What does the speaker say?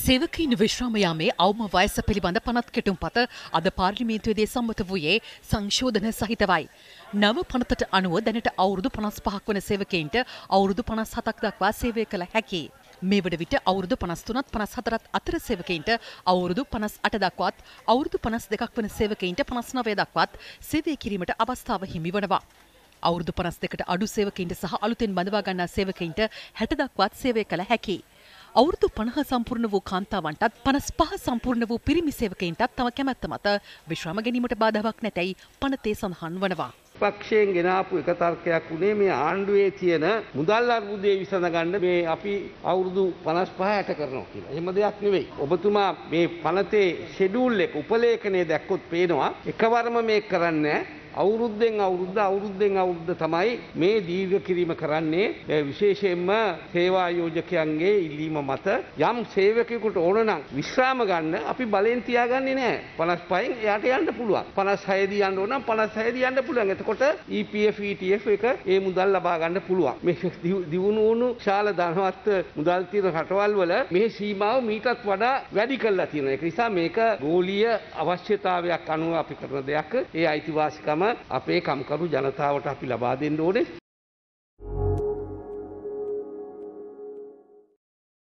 සේවකීන් විශ්‍රාම යාමේ අවම වයස පිළිබඳ පනත් කෙටුම්පත අද පාර්ලිමේන්තුවේදී සම්මත වූයේ සංශෝධන සහිතවයි. නව පනතට අනුව දැනට අවුරුදු 55ක් වන සේවකයින්ට අවුරුදු 57ක් දක්වා සේවය කළ හැකියි. මේ වන විට අවුරුදු 53ත් 54ත් අතර සේවකයින්ට අවුරුදු 58 දක්වාත් අවුරුදු 52ක් වන සේවකයින්ට 59 දක්වාත් සේවය කිරීමට අවස්ථාව හිමි වනවා. අවුරුදු 52කට අඩු සේවකයින්ට සහ අලුතෙන් බඳවා ගන්නා සේවකයින්ට 60 දක්වාත් සේවය කළ හැකියි. අවුරුදු 50 සම්පූර්ණ වූ කාන්තාවන්ටත් 55 සම්පූර්ණ වූ පිරිමි සේවකයින්ටත් තම කැමැත්ත මත විශ්‍රාම ගැනීමට බාධාවක් නැතැයි පනතේ සඳහන් වනවා. පක්ෂයෙන් ගෙනාපු එක තර්කයක් උනේ මේ ආණ්ඩුවේ තියෙන මුදල් අර්බුදය විසඳගන්න මේ අපි අවුරුදු 55 යට කරනවා කියලා. එහෙම දෙයක් නෙවෙයි. ඔබතුමා මේ පනතේ ෂෙඩියුල් එක උපලේඛනයේ දැක්කොත් පේනවා එකවරම මේක කරන්නේ අවුරුද්දෙන් අවුරුද්ද තමයි මේ දීර්ඝ කිරීම කරන්නේ. විශේෂයෙන්ම සේවා ආයෝජකයන්ගේ ඉල්ලීම මත යම් සේවකයෙකුට ඕන නම් විශ්‍රාම ගන්න අපි බලෙන් තියාගන්නේ නැහැ. 55න් එයාට යන්න පුළුවන්. 56 දී යන්න ඕන නම් 56 දී යන්න පුළුවන්. එතකොට EPF ETF එක ඒ මුදල් ලබා ගන්න පුළුවන්. මේ දියුණු වුණු ශාල ධනවත් මුදල් තියෙන රටවල් වල මේ සීමාව මීටත් වඩා වැඩි කරලා තියෙනවා. ඒක නිසා මේක ගෝලීය අවශ්‍යතාවයක් අනුව අපි කරන දෙයක්. ඒ අයිතිවාසිකම අපේ කම්කරු ජනතාවට අපි ලබා දෙන්න ඕනේ.